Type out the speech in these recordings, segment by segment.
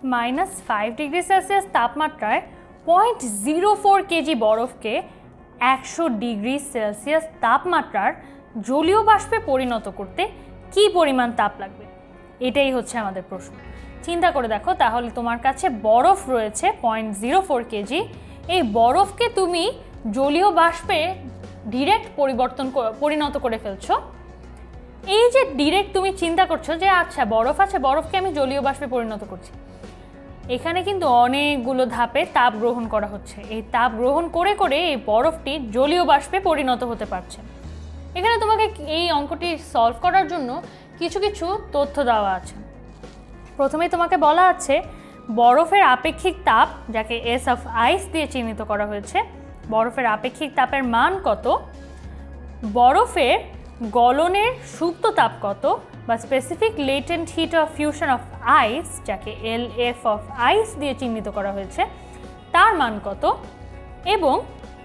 -5 degree Celsius তাপমাত্রায় 0.04 KG বরফকে 100 degree Celsius তাপমাত্রার জলীয় বাষ্পে পরিণত করতে কি পরিমাণ তাপ লাগবে, এটাই হচ্ছে আমাদের প্রশ্ন। চিন্তা করে দেখো, তাহলে তোমার কাছে বরফ রয়েছে 0.04 কেজি। এই বরফকে তুমি জলীয় বাষ্পে ডিরেক্ট পরিণত করে ফেলছো। এই যে ডিরেক্ট তুমি চিন্তা করছো যে আচ্ছা বরফ আছে, বরফকে আমি জলীয় বাষ্পে পরিণত করছি, এখানে কিন্তু অনেকগুলো ধাপে তাপ গ্রহণ করা হচ্ছে। এই তাপ গ্রহণ করে করে এই বরফটি জলীয় বাষ্পে পরিণত হতে পারছে। এখানে তোমাকে এই অঙ্কটি সলভ করার জন্য কিছু কিছু তথ্য দেওয়া আছে। প্রথমেই তোমাকে বলা আছে বরফের আপেক্ষিক তাপ, যাকে এস অফ আইস দিয়ে চিহ্নিত করা হয়েছে, বরফের আপেক্ষিক তাপের মান কত, বরফের গলনের সুপ্ত তাপ কত বা specific latent heat of fusion of ice, যাকে এলএফ অফ আইস দিয়ে চিহ্নিত করা হয়েছে, তার মান কত, এবং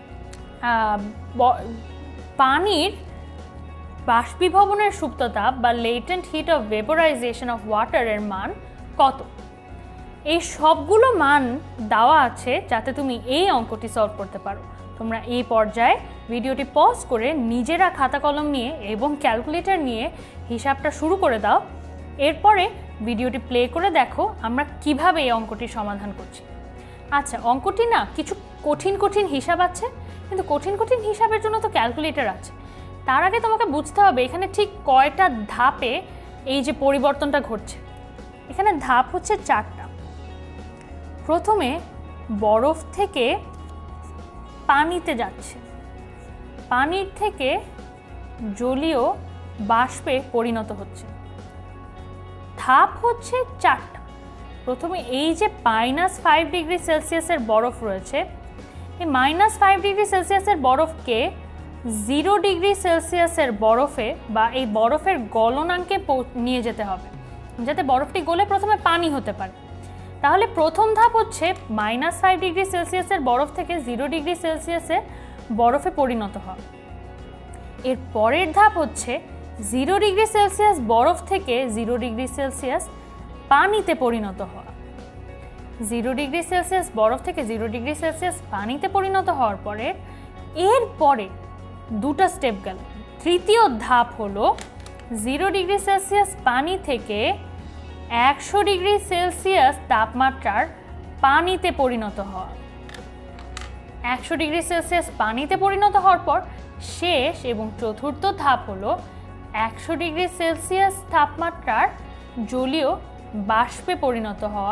পানির বাষ্পীভবনের সুপ্ত তাপ বা latent heat of vaporization of ওয়াটারের মান কত। এই সবগুলো মান দেওয়া আছে যাতে তুমি এই অঙ্কটি সলভ করতে পারো। তোমরা এই পর্যায়ে ভিডিওটি পজ করে নিজেরা খাতা কলম নিয়ে এবং ক্যালকুলেটর নিয়ে হিসাবটা শুরু করে দাও। এরপরে ভিডিওটি প্লে করে দেখো আমরা কিভাবে এই অঙ্কটি সমাধান করছি। আচ্ছা, অঙ্কটি না কিছু কঠিন কঠিন হিসাব আছে, কিন্তু কঠিন কঠিন হিসাবের জন্য তো ক্যালকুলেটর আছে। তার আগে তোমাকে বুঝতে হবে এখানে ঠিক কয়টা ধাপে এই যে পরিবর্তনটা ঘটছে। এখানে ধাপ হচ্ছে 4টা। প্রথমে বরফ থেকে পানিতে যাচ্ছে, পানির থেকে জলীয় বাষ্পে পরিণত হচ্ছে। ধাপ হচ্ছে 4টা। প্রথমে এই যে -5 ডিগ্রি সেলসিয়াসের বরফ রয়েছে, এই -5 ডিগ্রি সেলসিয়াসের বরফকে 0 ডিগ্রি সেলসিয়াসের বরফে বা এই বরফের গলনাঙ্কে নিয়ে যেতে হবে, যাতে বরফটি গলে প্রথমে পানি হতে পারে। তাহলে প্রথম ধাপ হচ্ছে -5 ডিগ্রি সেলসিয়াসের বরফ থেকে 0 ডিগ্রি সেলসিয়াসের বরফে পরিণত হওয়া। এর পরের ধাপ হচ্ছে 0 ডিগ্রি সেলসিয়াস বরফ থেকে 0 ডিগ্রি সেলসিয়াস পানিতে পরিণত হওয়া। 0 ডিগ্রি সেলসিয়াস বরফ থেকে 0 ডিগ্রি সেলসিয়াস পানিতে পরিণত হওয়ার পরে এরপরে দুটো স্টেপ গেল। তৃতীয় ধাপ হলো 0 ডিগ্রি সেলসিয়াস পানি থেকে 100 ডিগ্রি সেলসিয়াস তাপমাত্রার পানিতে পরিণত হওয়া। 100 ডিগ্রি সেলসিয়াস পানিতে পরিণত হওয়ার পর শেষ এবং চতুর্থ ধাপ হলো 100 ডিগ্রি সেলসিয়াস তাপমাত্রার জলীয় বাষ্পে পরিণত হওয়া,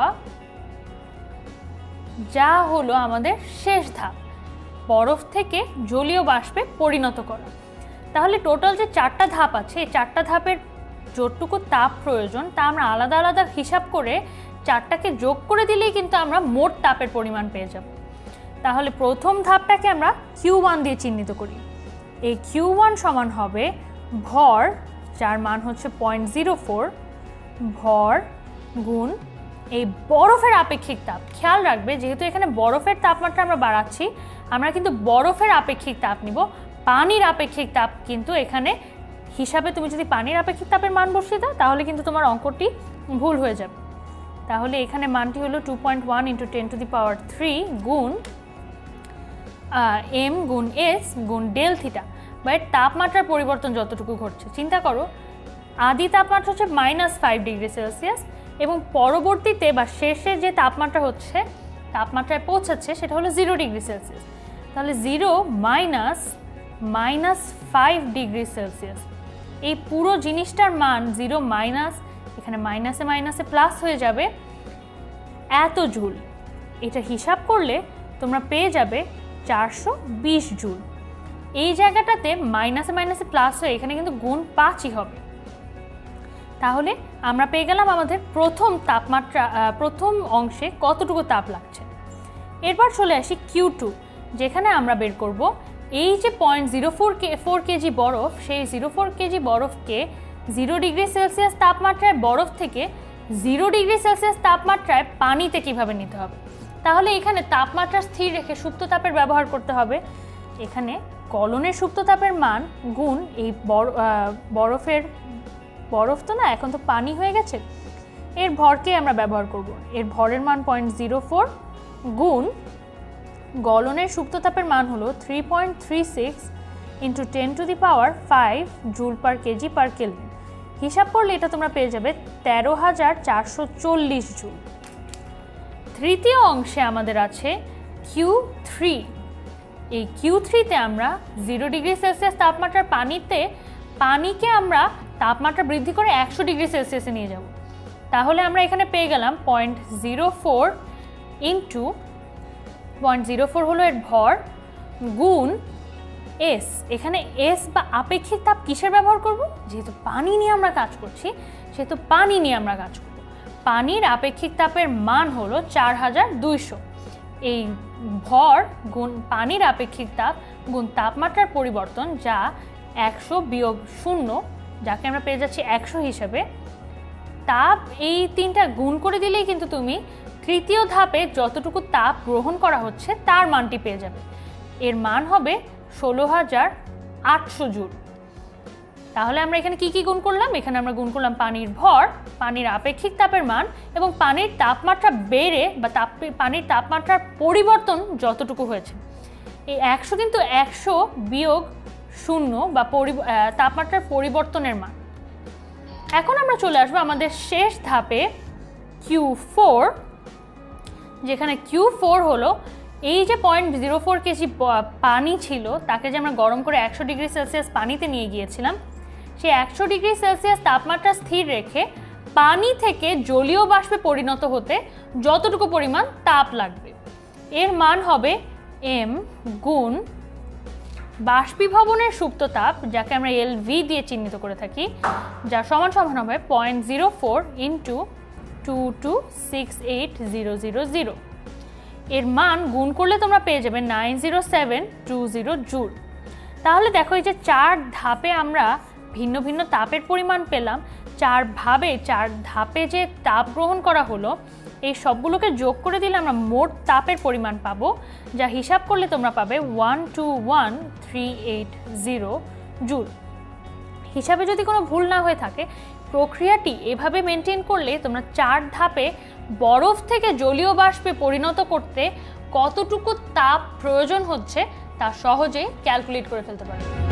যা হলো আমাদের শেষ ধাপ, বরফ থেকে জলীয় বাষ্পে পরিণত করা। তাহলে টোটাল যে 4টা ধাপ আছে, এই 4টা ধাপের যতটুকু তাপ প্রয়োজন তা আমরা আলাদা আলাদা হিসাব করে 4টাকে যোগ করে দিলেই কিন্তু আমরা মোট তাপের পরিমাণ পেয়ে যাব। তাহলে প্রথম ধাপটাকে আমরা Q1 দিয়ে চিহ্নিত করি। এই Q1 সমান হবে ভর, যার মান হচ্ছে 0.04, ভর গুণ এই বরফের আপেক্ষিক তাপ। খেয়াল রাখবে যেহেতু এখানে বরফের তাপমাত্রা আমরা বাড়াচ্ছি, আমরা কিন্তু বরফের আপেক্ষিক তাপ নিব, পানির আপেক্ষিক তাপ কিন্তু এখানে হিসাবে তুমি যদি পানির আপেক্ষিক তাপের মান বসিয়ে দাও তাহলে কিন্তু তোমার অঙ্কটি ভুল হয়ে যাবে। তাহলে এখানে মানটি হলো 2.1 × 10⁻³ গুণ m গুণ s গুণ ডেল থিটা, বা এর তাপমাত্রার পরিবর্তন যতটুকু ঘটছে। চিন্তা করো, আদি তাপমাত্রা হচ্ছে -5 ডিগ্রি সেলসিয়াস এবং পরবর্তীতে বা শেষে যে তাপমাত্রা হচ্ছে, তাপমাত্রায় পৌঁছাচ্ছে সেটা হলো 0 ডিগ্রি সেলসিয়াস। তাহলে 0 -5 ডিগ্রি সেলসিয়াস, এই পুরো জিনিসটার মান 0 মাইনাস, এখানে মাইনাসে মাইনাসে প্লাস হয়ে যাবে এত জুল। এটা হিসাব করলে তোমরা পেয়ে যাবে 420 জুল। এই জায়গাটাতে মাইনাসে মাইনাসে প্লাস হয়ে এখানে কিন্তু গুণ 5ই হবে। তাহলে আমরা পেয়ে গেলাম আমাদের প্রথম তাপমাত্রা, প্রথম অংশে কতটুকু তাপ লাগছে। এরপর চলে আসি Q2, যেখানে আমরা বের করব এই যে 0.04 কেজি বরফ, সেই 0.04 কেজি বরফকে 0 ডিগ্রি সেলসিয়াস তাপমাত্রায় বরফ থেকে 0 ডিগ্রি সেলসিয়াস তাপমাত্রায় পানিতে কিভাবে নিতে হবে। তাহলে এখানে তাপমাত্রা স্থির রেখে সুপ্ত তাপের ব্যবহার করতে হবে। এখানে গলনের সুপ্ত তাপের মান গুণ এই বরফ তো না, এখন তো পানি হয়ে গেছে, এর ভরকে আমরা ব্যবহার করব। এর ভরের মান 0.04 গুণ গলনের সুপ্ত তাপের মান হলো 3.36 into 10⁵ joule per KG per kelvin. হিসাব করলে এটা তোমরা পেয়ে যাবে 13,440 জুল। তৃতীয় অংশে আমাদের আছে Q3। এই Q3-তে আমরা 0 ডিগ্রি সেলসিয়াস তাপমাত্রার পানিকে আমরা তাপমাত্রা বৃদ্ধি করে 100 ডিগ্রি সেলসিয়াসে নিয়ে যাব। তাহলে আমরা এখানে পেয়ে গেলাম 0.04 ইন্টু 0.04 হলো এর ভর গুণ এস। এখানে এস বা আপেক্ষিক তাপ কিসের ব্যবহার করব? যেহেতু পানি নিয়ে আমরা কাজ করছি সেহেতু পানি নিয়ে আমরা কাজ করব। পানির আপেক্ষিক তাপের মান হলো 4200। এই ভর গুণ পানির আপেক্ষিক তাপ গুণ তাপমাত্রার পরিবর্তন, যা 100 বিয়োগ 0, যাকে আমরা পেয়ে যাচ্ছি 100 হিসেবে। তাপ এই তিনটা গুণ করে দিলেই কিন্তু তুমি তৃতীয় ধাপে যতটুকু তাপ গ্রহণ করা হচ্ছে তার মানটি পেয়ে যাবে। এর মান হবে 16,800 জুল। তাহলে আমরা এখানে কি কি গুণ করলাম? এখানে আমরা গুণ করলাম পানির ভর, পানির আপেক্ষিক তাপের মান এবং পানির তাপমাত্রা বেড়ে বা পানির তাপমাত্রার পরিবর্তন যতটুকু হয়েছে। এই 100 কিন্তু 100 বিয়োগ 0 বা তাপমাত্রার পরিবর্তনের মান। এখন আমরা চলে আসবো আমাদের শেষ ধাপে Q4, যেখানে Q4 হলো এই যে 0.04 কেজি পানি ছিল তাকে যে আমরা গরম করে 100 ডিগ্রি সেলসিয়াস পানিতে নিয়ে গিয়েছিলাম, সেই 100 ডিগ্রি সেলসিয়াস তাপমাত্রা স্থির রেখে পানি থেকে জলীয় বাষ্পে পরিণত হতে যতটুকু পরিমাণ তাপ লাগবে এর মান হবে m গুণ বাষ্পীভবনের সুপ্ত তাপ, যাকে আমরা LV দিয়ে চিহ্নিত করে থাকি, যা সমান হবে 0.04 ইন্টু 2268000। এর মান গুণ করলে তোমরা পেয়ে যাবে 90720 জুল। তাহলে দেখো এই যে 4 ধাপে আমরা ভিন্ন ভিন্ন তাপের পরিমাণ পেলাম, 4 ধাপে যে তাপ গ্রহণ করা হলো এই সবগুলোকে যোগ করে দিলে আমরা মোট তাপের পরিমাণ পাবো, যা হিসাব করলে তোমরা পাবে 121,380 জুল। হিসাবে যদি কোনো ভুল না হয়ে থাকে, প্রক্রিয়াটি এভাবে মেনটেন করলে তোমরা 4 ধাপে বরফ থেকে জলীয় বাষ্পে পরিণত করতে কতটুকু তাপ প্রয়োজন হচ্ছে তা সহজেই ক্যালকুলেট করে ফেলতে পারবে।